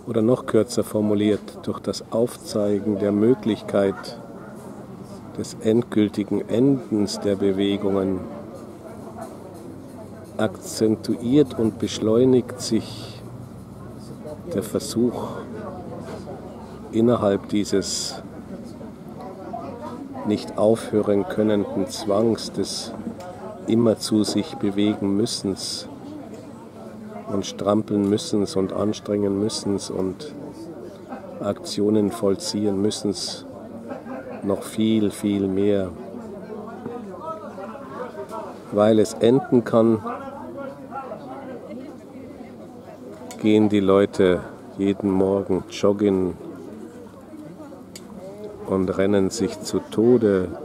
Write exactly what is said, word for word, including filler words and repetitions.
Oder noch kürzer formuliert, durch das Aufzeigen der Möglichkeit des endgültigen Endens der Bewegungen akzentuiert und beschleunigt sich der Versuch, innerhalb dieses nicht aufhören könnenden Zwangs des immer zu sich bewegen Müssens und strampeln Müssens und anstrengen Müssens und Aktionen vollziehen Müssens noch viel, viel mehr. Weil es enden kann, gehen die Leute jeden Morgen joggen und rennen sich zu Tode